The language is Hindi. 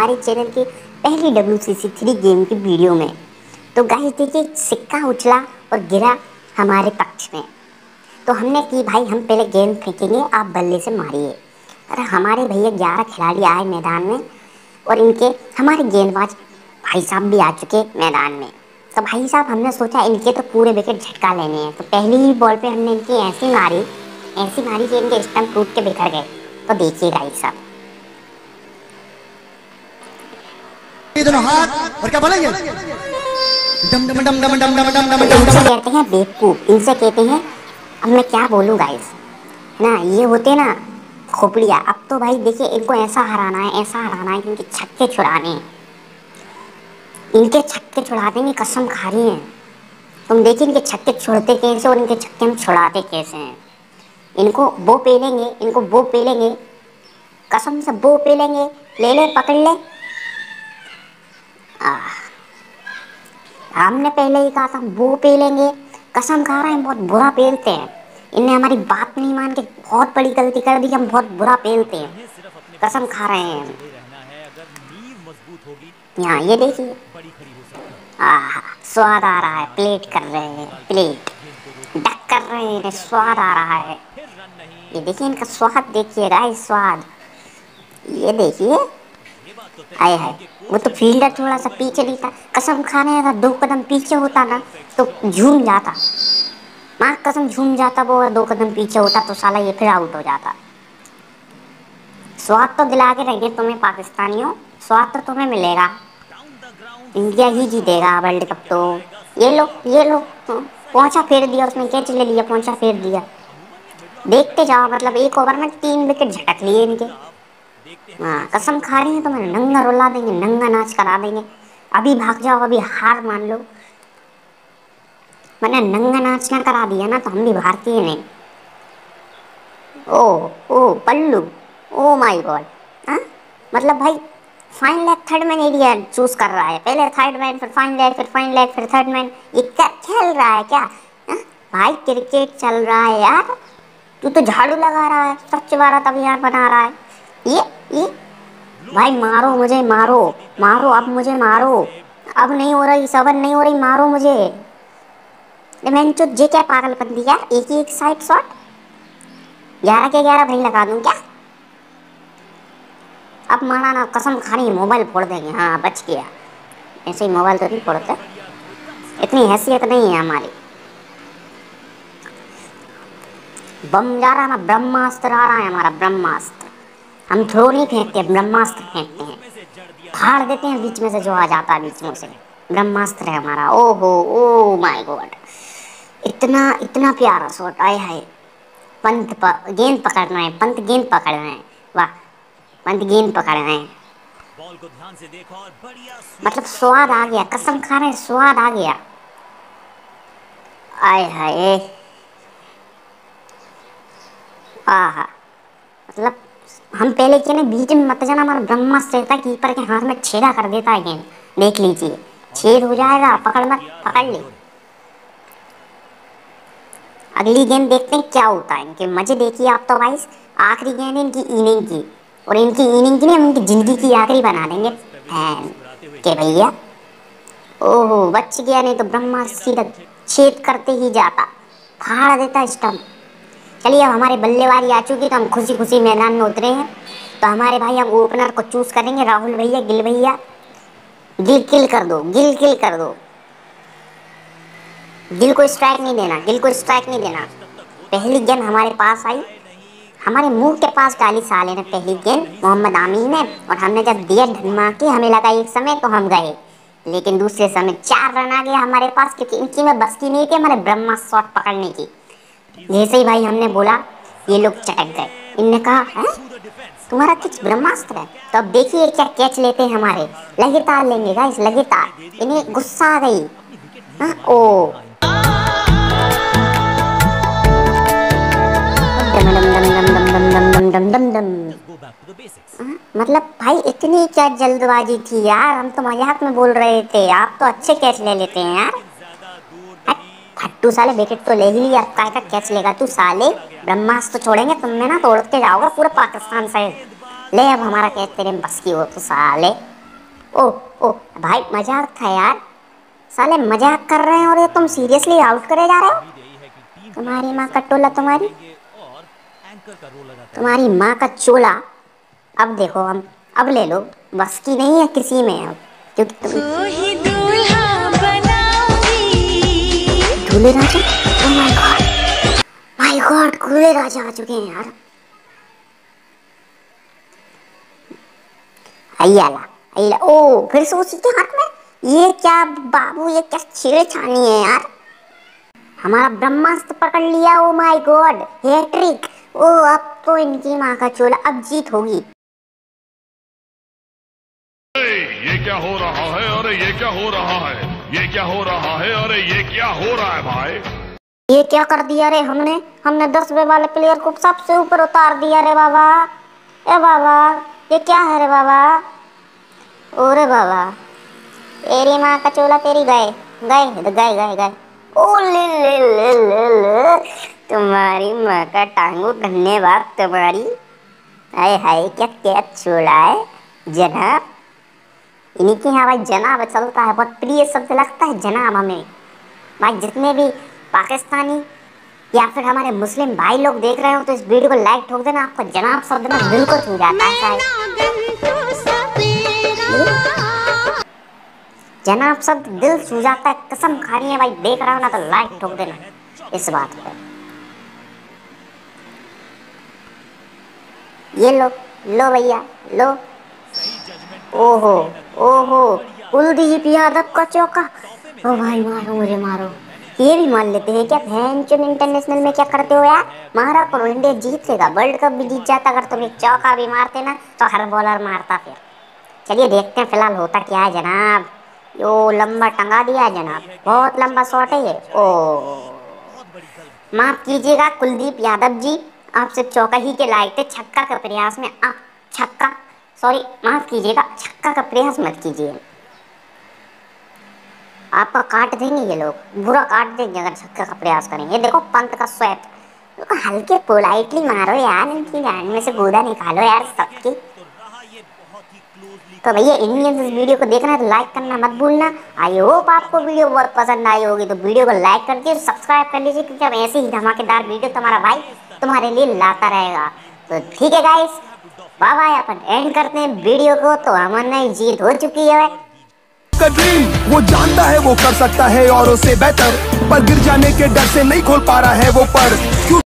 हमारे चैनल के पहली WCC3 गेम की वीडियो में। तो गाइस देखिए, सिक्का उछला और गिरा हमारे पक्ष में। तो हमने की भाई, हम पहले गेंद फेंकेंगे, आप बल्ले से मारिए। अरे हमारे भैया 11 खिलाड़ी आए मैदान में और इनके हमारे गेंदबाज भाई साहब भी आ चुके मैदान में। तो भाई साहब हमने सोचा इनके तो पूरे विकेट झटका लेने हैं। तो पहली ही बॉल पे हमने इनकी ऐसी मारी कि इनके स्टंप टूट के बिखर गए। तो देखिए भाई साहब, ये दोनों हाथ और क्या बोलेंगे? डम डम डम डम डम डम डम डम तो डम इनसे डम। कहते हैं बेवकूफ, इनसे कहते हैं, अब मैं क्या बोलूँ गाइस ना, ये होते ना खोपड़िया। अब तो भाई देखिए, इनको ऐसा हराना है कि इनके छक्के छुड़ाने हैं। इनके छक्के छुड़ा देंगे, कसम खा रही हैं। तुम देखिए इनके छक्के छुड़ते कैसे और इनके छक्के हम छुड़ाते कैसे हैं। इनको वो पेलेंगे, कसम से वो पेलेंगे। ले ले, पकड़ ले। हमने पहले ही कहा था वो पेलेंगे। कसम खा रहे हैं, बहुत बुरा पेलते हैं। इनने हमारी बात नहीं मान के बहुत बड़ी गलती कर दी। हम बहुत बुरा पेलते हैं, कसम खा रहे हैं। यहाँ ये देखिए, स्वाद आ रहा है। प्लेट कर रहे हैं, प्लेट डक कर रहे हैं, इन्हें स्वाद आ रहा है। ये देखिए इनका स्वाद देखिए गाइस, स्वाद ये देखिए। आए है, वो तो फील्डर थोड़ा सा पीछे नहीं था। कसम खाने, अगर 2 कदम पीछे होता ना तो झूम जाता। माँ कसम झूम जाता वो, अगर 2 कदम पीछे होता तो साला ये फिर आउट हो जाता। स्वाद तो दिला के रहेंगे तुम्हें पाकिस्तानियों, स्वाद तो तुम्हें मिलेगा। इंडिया ही जीतेगा वर्ल्ड कप। तो ये लो, पहुंचा फेर दिया उसने, कैच ले लिया, पहुंचा फेर दिया। देखते जाओ, मतलब 1 ओवर में 3 विकेट झटक लिए इनके। हाँ कसम खा रही हैं, तो मैं नंगा रुला देंगे, नंगा नाच करा देंगे। अभी भाग जाओ, अभी हार मान लो। मैंने नंगा नाच ना करा दिया ना तो हम भी भारतीय नहीं। ओ ओ पल्लू, ओ माय गॉड। हाँ मतलब भाई, fine leg third man area choose कर रहा है। पहले थर्ड मैन, फिर फाइन लेग, फिर फाइन लेग, फिर थर्ड मैन। ये क्या खेल रहा है क्या? हाँ? भाई क्रिकेट चल रहा है यार, तू तो झाड़ू लगा रहा है, स्वच्छ भारत अभियान बना रहा है। ये भाई मारो मुझे, मारो मारो, अब मुझे मारो। अब नहीं हो रही, सबर नहीं हो रही, मारो मुझे। मैंने जो जे क्या पागलपंती यार, एक ही एक साइड शॉट 11 के 11 भाई लगा दूं क्या? अब मारा ना, कसम खानी है मोबाइल फोड़ देंगे। हाँ बच गया, ऐसे ही मोबाइल तो नहीं फोड़ते, इतनी हैसियत नहीं है हमारी। बम जा रहा है, ब्रह्मास्त्र आ रहा है हमारा, ब्रह्मास्त्र। हम थ्रो नहीं फेंकते, ब्रह्मास्त्र फेंकते हैं, फाड़ देते हैं बीच में से जो आ जाता है बीच में से। ब्रह्मास्त्र है हमारा। ओहो, ओ माय गॉड, इतना इतना प्यारा शॉट आया है। गेंद पकड़ना है, पंत गेंद पकड़ना है। वाह, पंत गेंद पकड़ रहे हैं। मतलब स्वाद आ गया, कसम खा रहे हैं, स्वाद आ गया। आय हाय, आहा, मतलब हम पहले के ना बीच में मत जाना, हमारा ब्रह्मास्त्र रहता है, कीपर के हाथ में छेदा कर देता है गेंद। देख लीजिए, छेद हो जाएगा, पकड़ मत, पकड़ ले। अगली गेंद देखते हैं क्या होता है इनके मजे। देखिए आप तो भाई, आखिरी गेंद है इनकी इनिंग की, और इनकी इनिंग की नहीं, हम इनकी जिंदगी की आखिरी बना देंगे फैन के भैया। ओहो बच गया, नहीं तो ब्रह्मास्त्र सीधा छेद करते ही जाता, फाड़ देता स्टंप। चलिए अब हमारे बल्लेबाजी आ चुकी, तो हम खुशी खुशी मैदान में उतरे हैं। तो हमारे भाई, हम ओपनर को चूज करेंगे, राहुल भैया, गिल भैया। गिल किल कर दो, गिल किल कर दो। गिल को स्ट्राइक नहीं देना, गिल को स्ट्राइक नहीं देना। पहली गेंद हमारे पास आई, हमारे मुंह के पास डाली साले ने पहली गेंद, मोहम्मद आमीन ने। और हमने जब दिया धनमा के, हमें लगा एक समय तो हम गए, लेकिन दूसरे समय 4 रन आ गया हमारे पास, क्योंकि इनकी में बस की नहीं थी हमारे ब्रह्मास्त्र शॉट पकड़ने की। जैसे ही भाई हमने बोला, ये लोग चटक गए। इनने कहा है तुम्हारा कुछ ब्रह्मास्त्र है। तो अब देखिए क्या कैच लेते हैं हमारे, लगातार लेंगे गाइस, लगातार। इन्हें गुस्सा आ गई। हाँ ओ डम डम डम डम डम डम डम डम डम डम। मतलब भाई इतनी क्या जल्दबाजी थी यार, हम तो मजाक में बोल रहे थे, आप तो अच्छे कैच ले लेते हैं यार। फट्टू साले, विकेट तो ले ही लिया, अब काय का कैच लेगा तू साले। ब्रह्मास्त्र तो छोड़ेंगे तुमने ना, तोड़ के जाओगे पूरा पाकिस्तान साइड। ले अब हमारा कैच तेरे बस की हो तो साले। ओ ओ भाई मजाक था यार, साले मजाक कर रहे हैं और ये तुम सीरियसली आउट करे जा रहे हो। तुम्हारी माँ का टोला, तुम्हारी माँ का चोला। अब देखो हम, अब ले लो, बस की नहीं है किसी में अब, क्योंकि तुम दूल्हे राजा। Oh my god, my god, दूल्हे राजा आ चुके हैं यार। अय्याला अय्याला, ओ फिर से उसी के हाथ में। ये क्या बाबू, ये क्या छेड़छानी है यार। हमारा ब्रह्मास्त्र पकड़ लिया। Oh my god, hattrick. ओ अब तो इनकी माँ का चोला, अब जीत होगी। ये क्या हो रहा है? अरे ये क्या हो रहा है? ये क्या हो रहा है? अरे ये क्या हो रहा है भाई? ये क्या कर दिया रे हमने 10वें वाले प्लेयर को सबसे ऊपर उतार दिया रे बाबा। ए बाबा, ये क्या है रे बाबा। ओरे बाबा, तेरी माँ का चोला, तेरी गए गए गए गए गए। ओ ले ले ले ले ले, तुम्हारी माँ का टांगू, धन्यवाद तुम्हारी। हाय हाय, क्या क्या चोला है जनाब। इन्हीं के यहाँ भाई जनाब चलता है, बहुत प्रिय शब्द लगता है जनाब हमें। भाई जितने भी पाकिस्तानी या फिर हमारे मुस्लिम भाई लोग देख रहे हो तो इस वीडियो को लाइक ठोक देना, आपको जनाब शब्द में दिल को छू जाता है। जनाब शब्द दिल छू जाता है, कसम खानी है भाई। देख रहा हो ना तो लाइक ठोक देना इस बात पर। ये लो लो भैया लो। ओहो ओहो, कुलदीप यादव का चौका। ओ भाई मारो, मुझे मारो। ये भी मान लेते हैं क्या भैंचोद इंटरनेशनल में क्या करते हो यार। मारा करो, इंडिया जीत लेगा, वर्ल्ड कप भी जीत जाता अगर तुम एक चौका भी मारते ना तो हर बॉलर मारता फिर। चलिए देखते हैं फिलहाल होता क्या है जनाब। यो लंबा टंगा दिया है जनाब, बहुत लंबा शॉट है ये। ओ माफ कीजिएगा कुलदीप यादव जी, आप सिर्फ चौका ही के लायक थे, छक्का के प्रयास में आप छक्का, सॉरी माफ कीजिएगा, छक्का का प्रयास मत कीजिए। आपका काट देंगे ये लोग, बुरा काट देंगे अगर छक्का का प्रयास करेंगे। देखो पंत का स्वैप, तो हल्के पोलाइटली मारो यार, इनकी गांड में से गूदा निकालो यार सबकी। तो भैया इंडियंस इस वीडियो को देखना है तो लाइक करना मत भूलना। आई होप आपको वीडियो बहुत पसंद आई होगी, तो वीडियो को लाइक कर दीजिए, सब्सक्राइब कर लीजिए, क्योंकि अब ऐसे ही धमाकेदार वीडियो तुम्हारा भाई तुम्हारे लिए लाता रहेगा। तो ठीक है गाइस, बाय बाय, अपन एंड करते हैं वीडियो को। तो हमारी जीत हो चुकी है। का ड्रीम वो जानता है वो कर सकता है औरों से बेहतर, पर गिर जाने के डर से नहीं खोल पा रहा है वो पर।